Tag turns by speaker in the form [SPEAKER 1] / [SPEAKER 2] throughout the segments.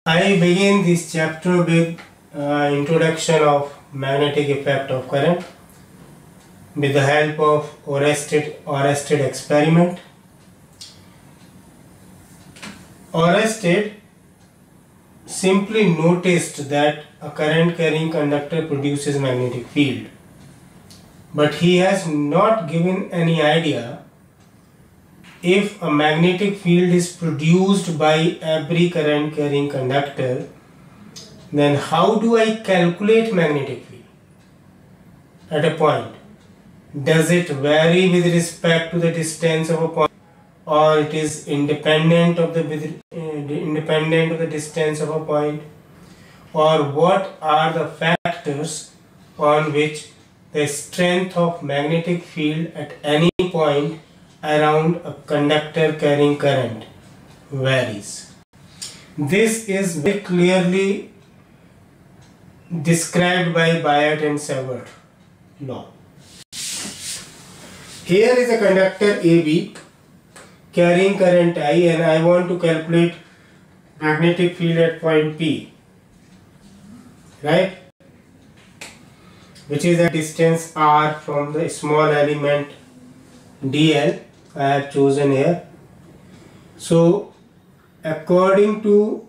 [SPEAKER 1] I begin this chapter with introduction of magnetic effect of current with the help of Oersted experiment. Oersted simply noticed that a current carrying conductor produces magnetic field, but he has not given any idea if a magnetic field is produced by every current carrying conductor, then how do I calculate magnetic field at a point? Does it vary with respect to the distance of a point, or it is independent of the distance of a point, or what are the factors on which the strength of magnetic field at any point around a conductor carrying current varies? This is very clearly described by Biot and Savart law. Here is a conductor AB carrying current I, and I want to calculate magnetic field at point P, right, which is a distance r from the small element dl I have chosen here. So according to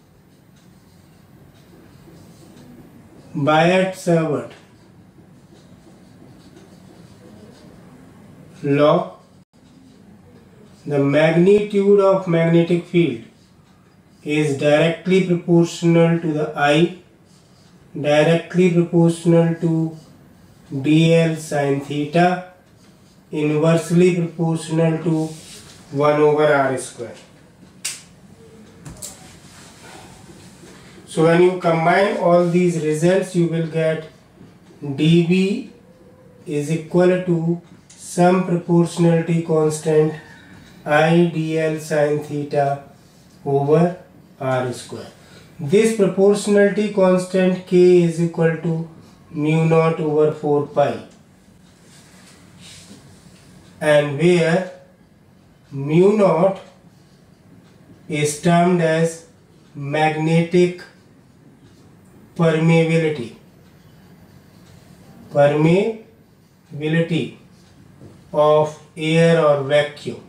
[SPEAKER 1] Biot-Savart law, the magnitude of magnetic field is directly proportional to the I, directly proportional to dl sin theta, inversely proportional to 1 over r square. So when you combine all these results, you will get dB is equal to some proportionality constant I dl sin theta over r square. This proportionality constant k is equal to mu naught over 4 pi, and where mu naught is termed as magnetic permeability of air or vacuum.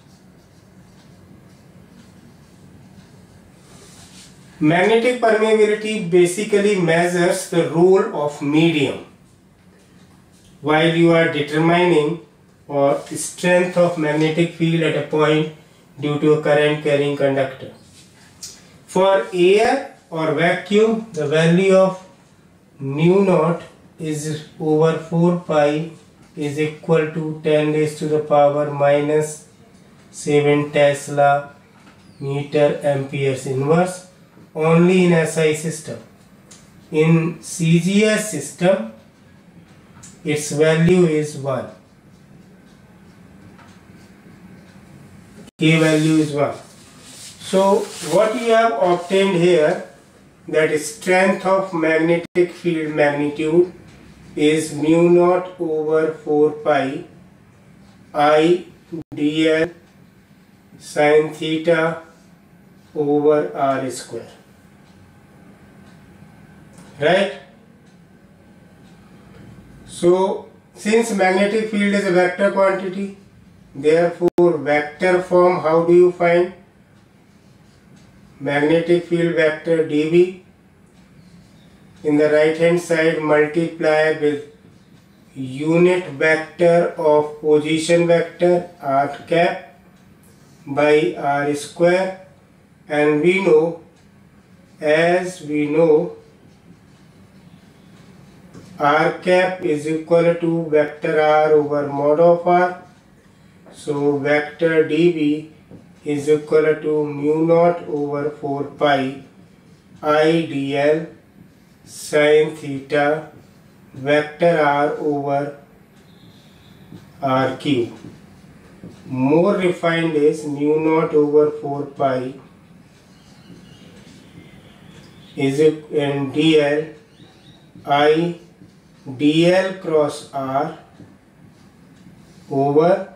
[SPEAKER 1] Magnetic permeability basically measures the role of medium while you are determining or strength of magnetic field at a point due to a current carrying conductor. For air or vacuum, the value of mu naught is over 4 pi is equal to 10 raised to the power minus 7 Tesla meter amperes inverse only in SI system. In CGS system, its value is 1. K value is 1. So what you have obtained here, that is strength of magnetic field magnitude is mu naught over 4 pi I dl sin theta over r square, right? So since magnetic field is a vector quantity, therefore vector form, how do you find magnetic field vector dB? In the right hand side, multiply with unit vector of position vector r cap by r square, and we know, as we know, r cap is equal to vector r over mod of r. So vector dB is equal to mu naught over 4 pi I dl sin theta vector r over r cube. More refined is mu naught over 4 pi is in dl I dl cross r over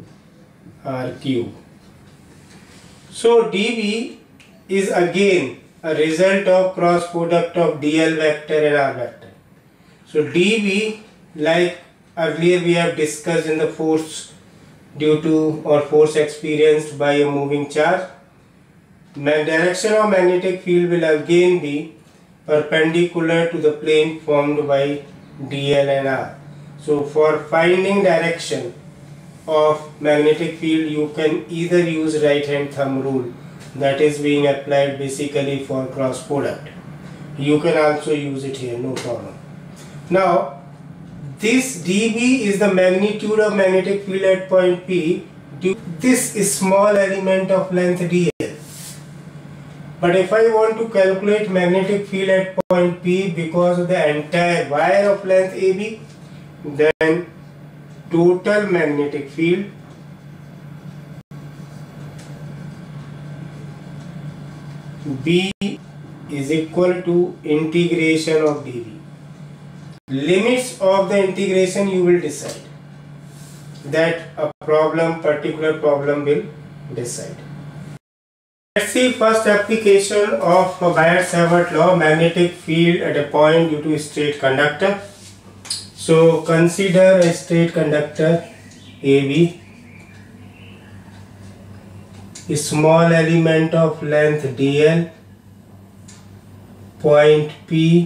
[SPEAKER 1] r cube. So dB is again a result of cross product of dl vector and r vector. So dv, like earlier we have discussed in the force due to or force experienced by a moving charge, direction of magnetic field will again be perpendicular to the plane formed by dl and r. So for finding direction of magnetic field, you can either use right hand thumb rule, that is being applied basically for cross product. You can also use it here, no problem. Now this dB is the magnitude of magnetic field at point P due to this small element of length dl. But if I want to calculate magnetic field at point P because of the entire wire of length AB, then total magnetic field B is equal to integration of dV. Limits of the integration you will decide. That a particular problem will decide. Let's see first application of Biot-Savart law, magnetic field at a point due to a straight conductor. So consider a straight conductor AB, a small element of length dl, point P,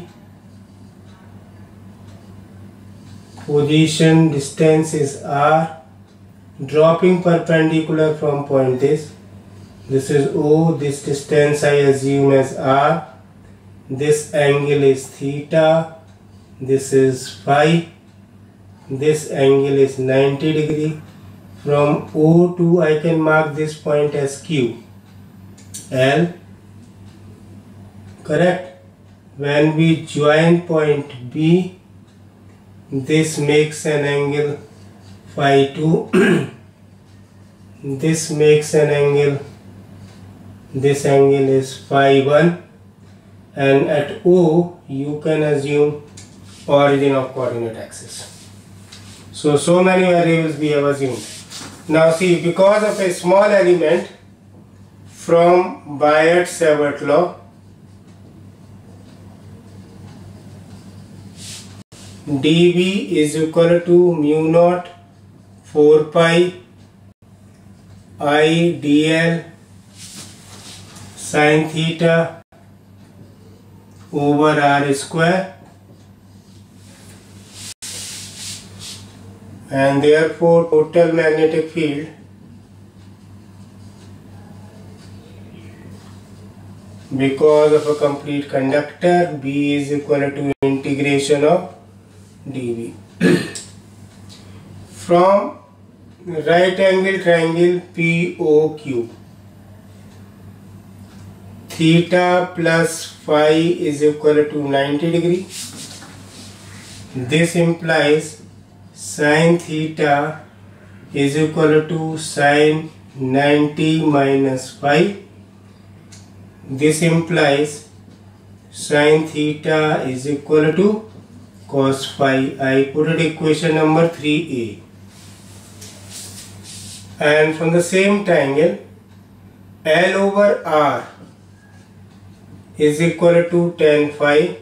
[SPEAKER 1] position distance is r, dropping perpendicular from point this is O, this distance I assume as r, this angle is theta, this is phi, this angle is 90 degree. From O to I can mark this point as Q, L, correct? When we join point B, this makes an angle phi 2, this makes an angle, this angle is phi 1, and at O you can assume origin of coordinate axis. So many variables we have assumed. Now see, because of a small element from Biot-Savart law, dV is equal to mu naught 4 pi I dl sin theta over r square, and therefore total magnetic field because of a complete conductor B is equal to integration of dV. From right angle triangle POQ, theta plus phi is equal to 90 degree. This implies sin theta is equal to sin 90 minus phi. This implies sin theta is equal to cos phi. I put it equation number 3a. And from the same triangle, L over R is equal to tan phi.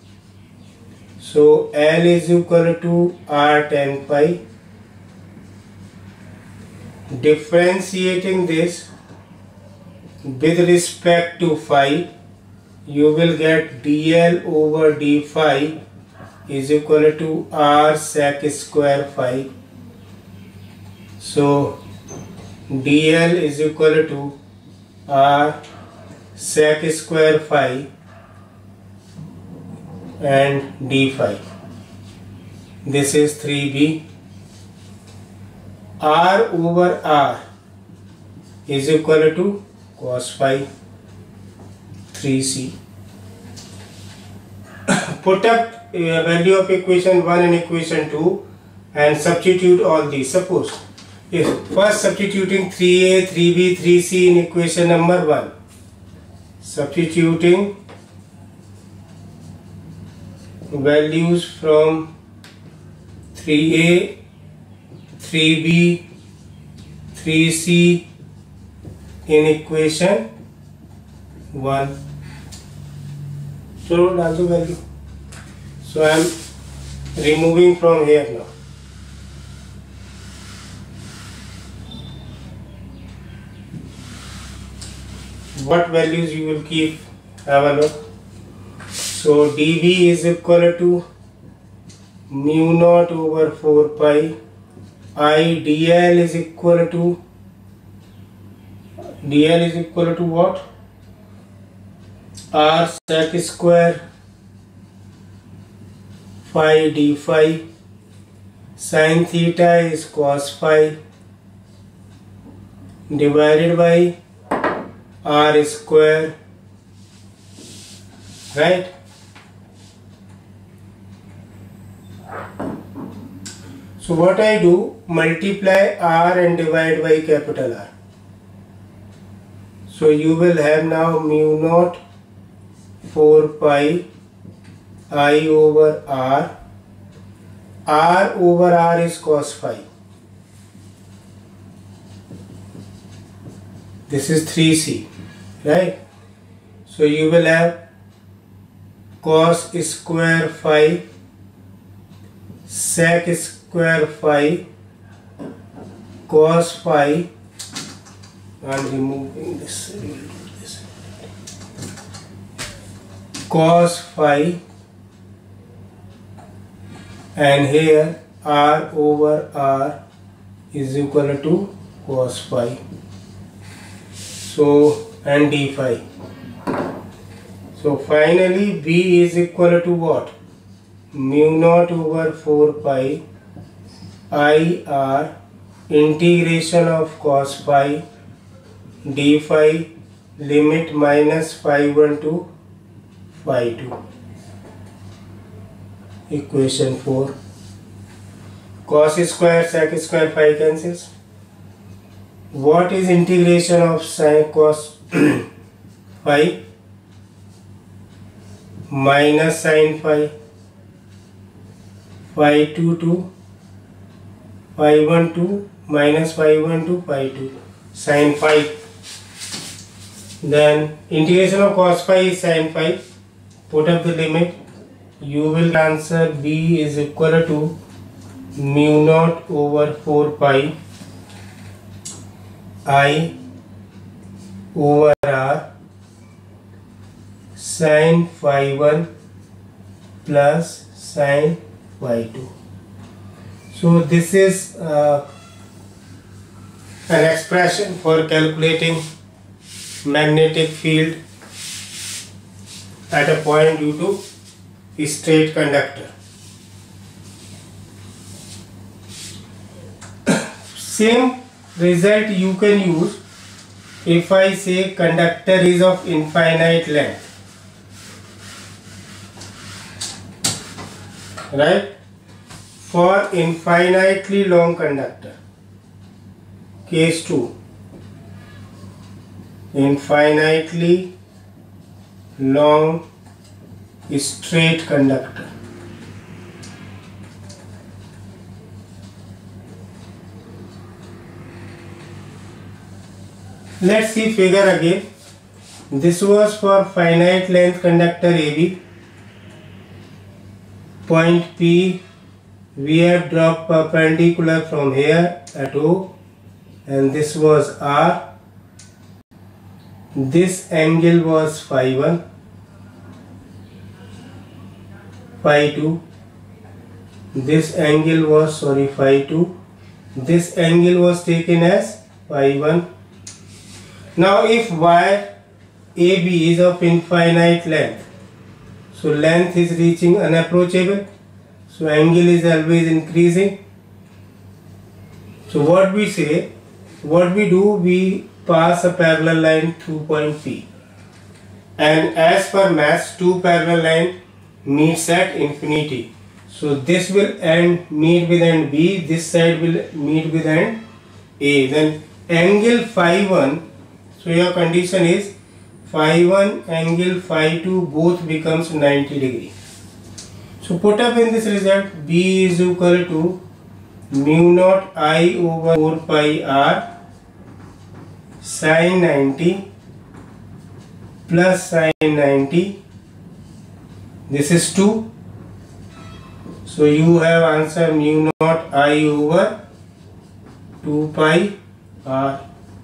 [SPEAKER 1] So L is equal to R tan phi. Differentiating this with respect to phi, you will get dl over d phi is equal to r sec square phi. So dl is equal to r sec square phi and d phi. This is 3b. R over r is equal to cos phi 3c. Put up value of equation 1 and equation 2 and substitute all these. Suppose if first substituting 3a, 3b, 3c in equation number 1, substituting values from 3a, 3b, 3c in equation 1, चलो डाल दो value. So I am removing from here now. What values you will keep? Have a look. So dV is equal to mu naught over 4 pi. I dl is equal to what? R sec square phi d phi. Sin theta is cos phi divided by R square, right? So what I do, multiply R and divide by capital R. So you will have now mu naught 4 pi I over R. R over R is cos phi. This is 3c, right? So you will have cos square phi sec square phi cos phi. I am removing this. Cos phi, and here R over R is equal to cos phi. So and d phi. So finally B is equal to what? Mu naught over 4 pi I R integration of cos phi d phi limit minus phi 1 to phi 2. Equation 4. Cos square sec square phi cancels. What is integration of sin cos phi? Minus sin phi. Phi 2 to phi 1 to minus phi 1 to phi 2 sin phi. Then integration of cos phi is sin phi. Put up the limit. You will answer B is equal to mu naught over 4 pi I over R sin phi 1 plus sin phi 2. So this is an expression for calculating magnetic field at a point due to a straight conductor. Same result you can use if I say conductor is of infinite length, right? For infinitely long conductor, case 2, infinitely long straight conductor. Let's see figure again. This was for finite length conductor AB. Point P we have dropped perpendicular from here at O, and this was R. This angle was phi 1, phi 2. This angle was phi 2. This angle was taken as phi 1. Now if wire AB is of infinite length, so length is reaching unapproachable, so angle is always increasing. So what we say, what we do, we pass a parallel line through point P, and as per mass, two parallel lines meets at infinity. So this will meet with end B, this side will meet with end A. Then angle phi 1, so your condition is phi 1 angle phi 2 both becomes 90 degree. So put up in this result, B is equal to mu naught I over 4 pi R sin 90 plus sin 90 This is 2. So you have answer mu naught I over 2 pi r.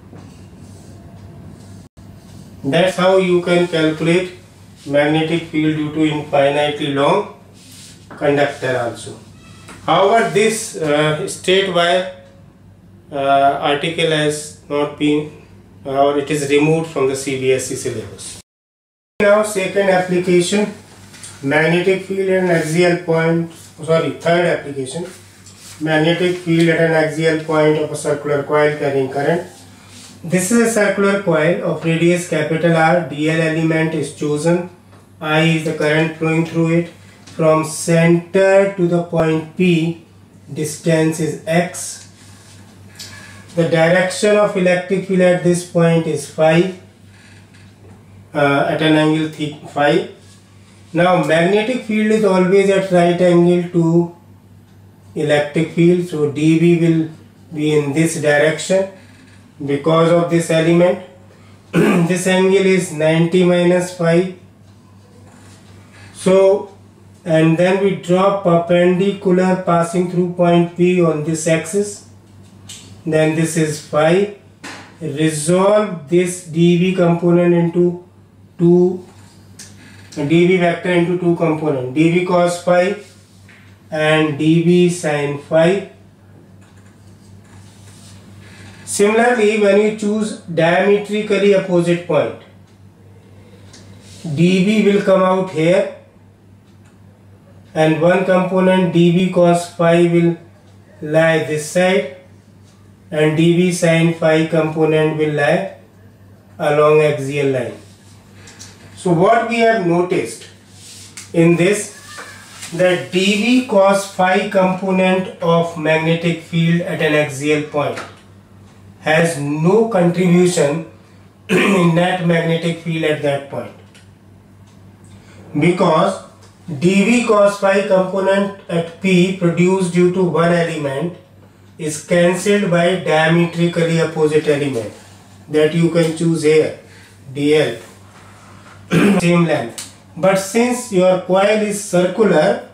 [SPEAKER 1] That's how you can calculate magnetic field due to infinitely long conductor also. However, this straight wire article has not been or it is removed from the CBSE syllabus. Now second application, magnetic field at an axial point, third application, magnetic field at an axial point of a circular coil carrying current. This is a circular coil of radius capital R. DL element is chosen. I is the current flowing through it. From center to the point P, distance is x. The direction of electric field at this point is phi, at an angle phi. Now magnetic field is always at right angle to electric field, so dB will be in this direction because of this element. This angle is 90 minus phi. So, and then we draw perpendicular passing through point P on this axis. Then this is phi. Resolve this dV component into dV vector into two components, dV cos phi and dV sin phi. Similarly, when you choose diametrically opposite point, dV will come out here and one component dV cos phi will lie this side and dV sin phi component will lie along axial line. So what we have noticed in this, that dV cos phi component of magnetic field at an axial point has no contribution in net magnetic field at that point, because dV cos phi component at P produced due to one element is cancelled by diametrically opposite element that you can choose here, dl, same length. But since your coil is circular,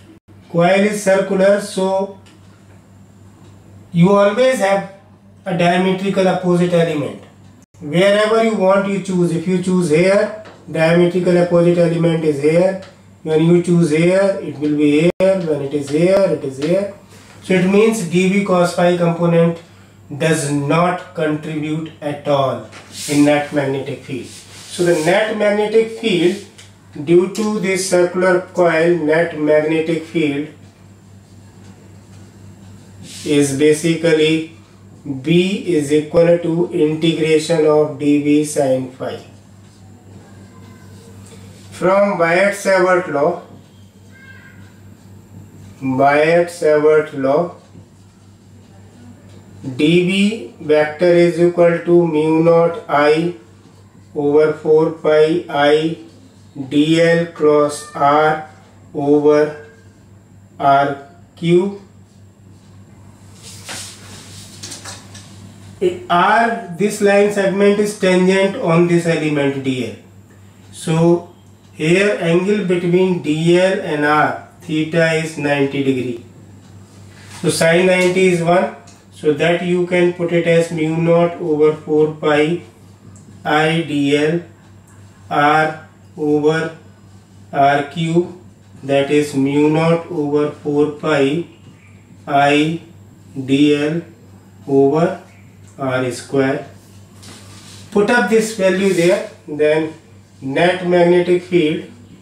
[SPEAKER 1] so you always have a diametrical opposite element. Wherever you want, you choose. If you choose here, diametrical opposite element is here. When you choose here, it will be here. When it is here, it is here. So it means dV cos phi component does not contribute at all in net magnetic field. So the net magnetic field due to this circular coil, net magnetic field is basically B is equal to integration of dV sin phi. From Biot-Savart law, dV vector is equal to mu naught I over 4 pi I dl cross R over R cube. R, this line segment is tangent on this element dl. So here angle between dl and R, theta is 90 degree. So sin 90 is 1. So that you can put it as mu naught over 4 pi I dl R over R cube, that is mu naught over 4 pi I dl over R square. Put up this value there, then net magnetic field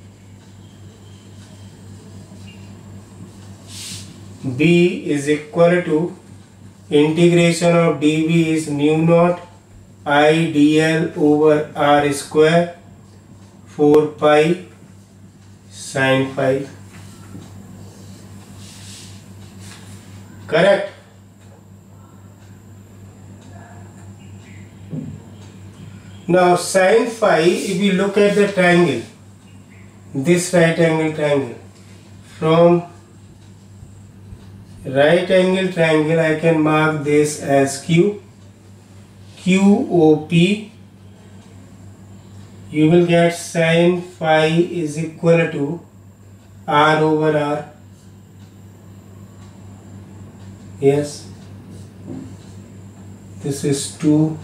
[SPEAKER 1] B is equal to integration of dV is mu naught I dl over R square 4 pi sin phi. Correct? Now sin phi, if we look at the triangle, this right angle triangle, from right angle triangle I can mark this as Q, QOP. You will get sin phi is equal to R over R. Yes, this is 2.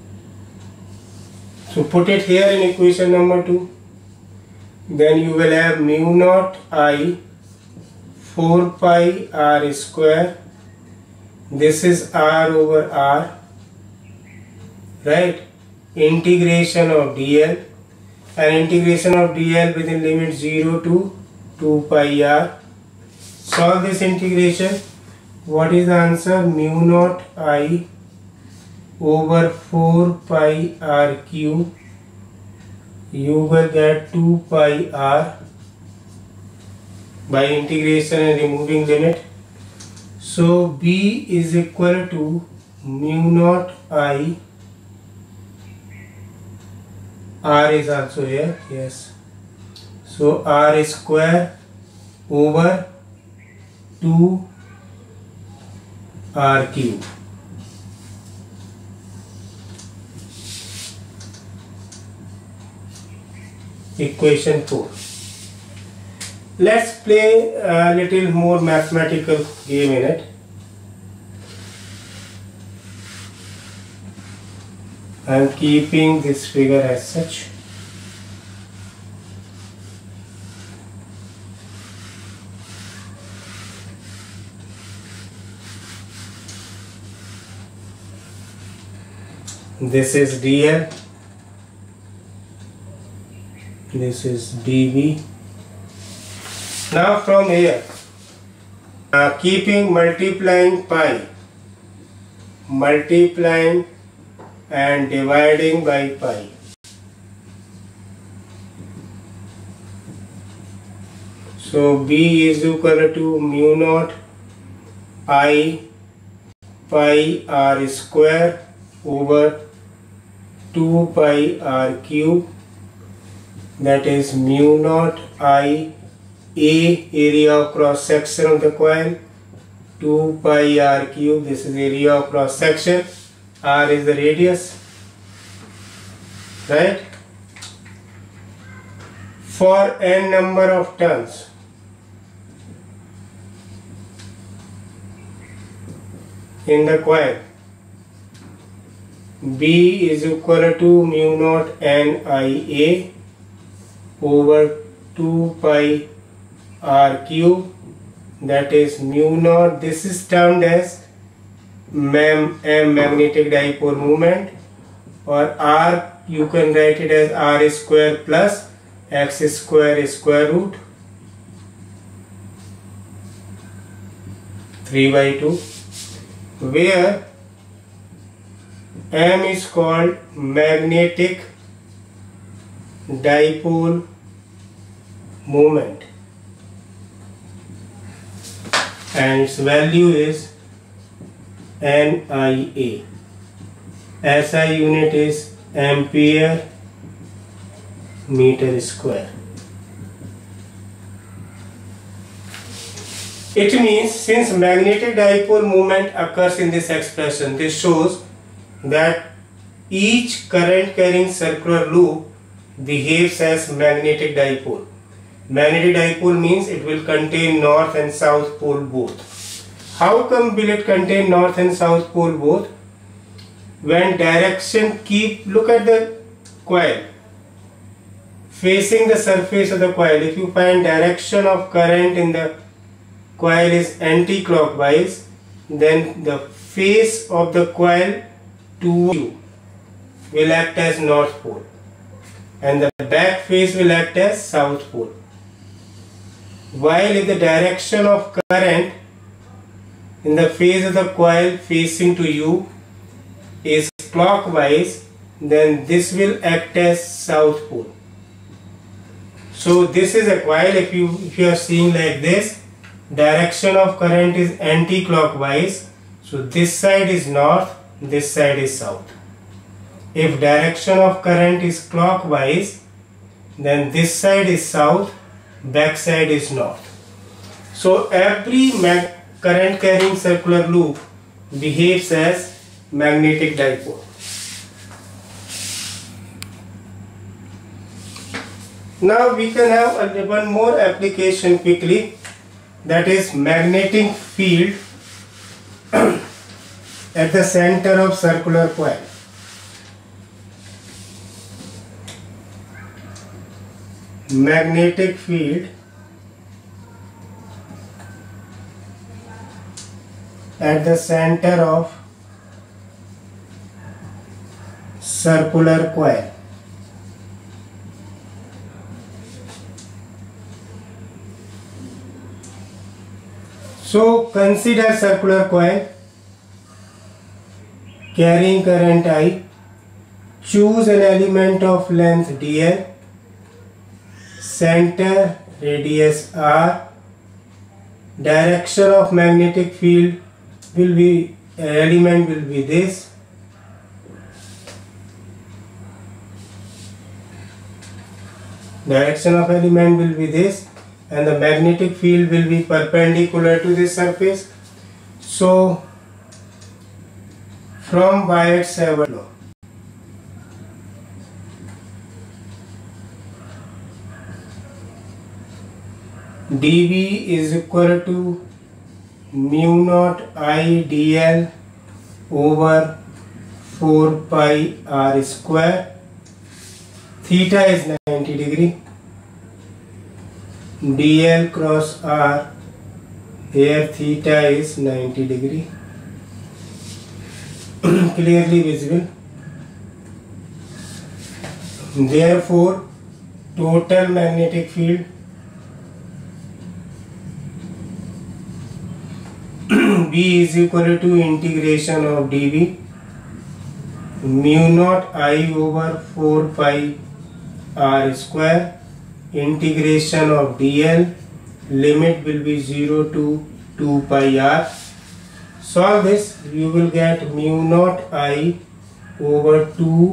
[SPEAKER 1] So put it here in equation number 2. Then you will have mu naught I 4 pi R square. This is R over R, right? Integration of dl, and integration of dl within limit 0 to 2 pi R. Solve this integration. What is the answer? Mu naught I over 4 pi R cube. You will get 2 pi R by integration and removing limit. So B is equal to mu naught I, R is also here, yes. So R square over 2 R cube. Equation 4. Let's play a little more mathematical game in it. I am keeping this figure as such. This is dl, this is dv. Now from here, keeping multiplying pi, multiplying and dividing by pi. So B is equal to mu naught I pi R square over 2 pi R cube, that is mu naught I A, area of cross section of the coil, 2 pi R cube, this is area of cross section, R is the radius, right? For n number of turns, in the coil, B is equal to mu naught NIA over 2 pi R cube, that is mu naught, this is termed as M magnetic dipole moment, or R you can write it as R square plus X square square root 3 by 2, where M is called magnetic dipole moment and its value is NIA. SI unit is ampere meter square. It means since magnetic dipole moment occurs in this expression, this shows that each current carrying circular loop behaves as magnetic dipole. Magnetic dipole means it will contain north and south pole both. How come will it contain north and south pole both? When direction look at the coil facing the surface of the coil. If you find direction of current in the coil is anti-clockwise, then the face of the coil to you will act as north pole and the back face will act as south pole. While if the direction of current in the phase of the coil facing to you is clockwise, then this will act as south pole. So this is a coil. If you are seeing like this, direction of current is anti-clockwise, so this side is north, this side is south. If direction of current is clockwise, then this side is south, back side is north. So every current carrying circular loop behaves as magnetic dipole. Now we can have one more application quickly, that is magnetic field at the center of circular coil. Magnetic field at the center of circular coil. So consider circular coil carrying current I. Choose an element of length dl, center radius r. Direction of magnetic field will be, element will be this. Direction of element will be this, and the magnetic field will be perpendicular to this surface. So from Biot-Savart law, dV is equal to mu naught I dl over 4 pi r square. Theta is 90 degree. dl cross r, here theta is 90 degree. Clearly visible. Therefore, total magnetic field B is equal to integration of dV mu naught I over 4 pi r square, integration of dl, limit will be 0 to 2 pi r. Solve this, you will get mu naught I over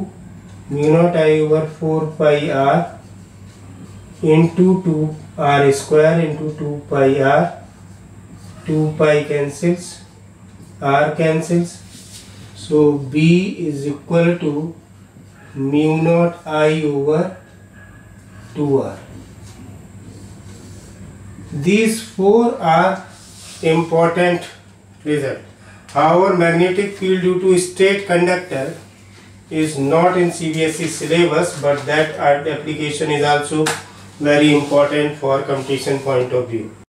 [SPEAKER 1] 4 pi r into 2 r square into 2 pi r. 2 pi cancels, r cancels, so B is equal to mu naught I over 2r. These four are important results. However, magnetic field due to straight conductor is not in CBSE syllabus, but that application is also very important for competition point of view.